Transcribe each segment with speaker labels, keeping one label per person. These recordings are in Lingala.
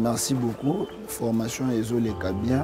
Speaker 1: merci beaucoup. Formation ezoleka bien.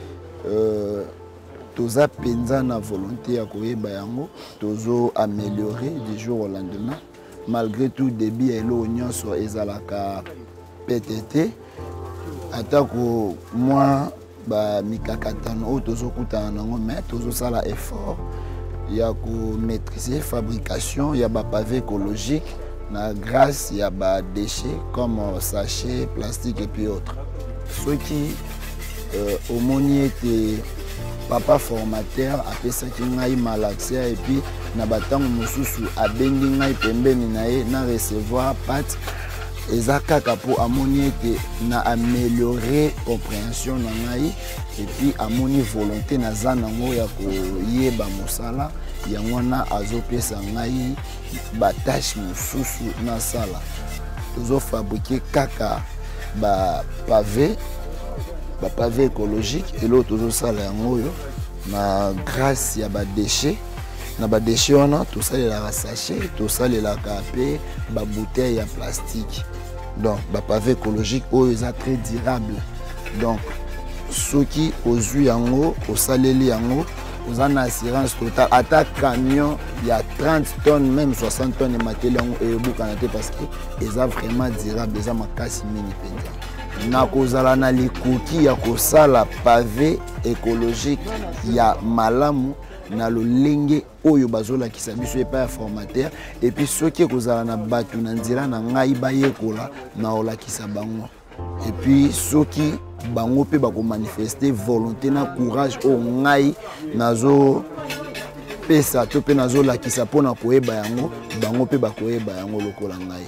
Speaker 1: Toza penza na volonté ya koyeba yango, tozo améliorer du jour au lendemain. Malgré tout débit elo nyonso ezalaka PTT. Atako moi ba mikakatano o tozo kutana nango mais tozo sala effort ya ko maîtriser fabrication ya ba pavé écologique na grâce ya ba déchets comme sachets plastique et puis autres. Ceux qui omoni était papa formateur apesaki ngai malaxia et puis na batango mosusu abengi ngai pembeni na ye na recevoir pâte eza kaka po amoni ete na améliorer compréhension na ngai et puis amoni volonté naza nango ya koyeba mosala yango wana azopesa ngai batâche mosusu nasala. Tozofabrike kaka bapavé écologique et l'autre tozosala yango oyo na grâce ya badéchets. Na badéchets wana tosalelaka sachet, tosalelaka mpe babouteille ya plastique. Donc bapavé écologique oyo eza très durable. Donc soki ozwi yango osaleli yango oza na assurance totale. Ata camion ya 30 tonnes même 60 tonnes emateli yango eyebukana te parce que eza vraiment durable, eza makasi mingi mpenza. Na kozala na likoki ya kosala pavé écologique ya malamu na lolenge oyo bazolakisa biso epai ya formateur et puis soki kozala na bato na nzela na ngai bayekola na olakisa bango et puis soki bango pe bakomanifeste volonté na courage o ngai nazo pesa to pe nazolakisa mpona koyeba yango bango pe bakoyeba yango lokola ngai.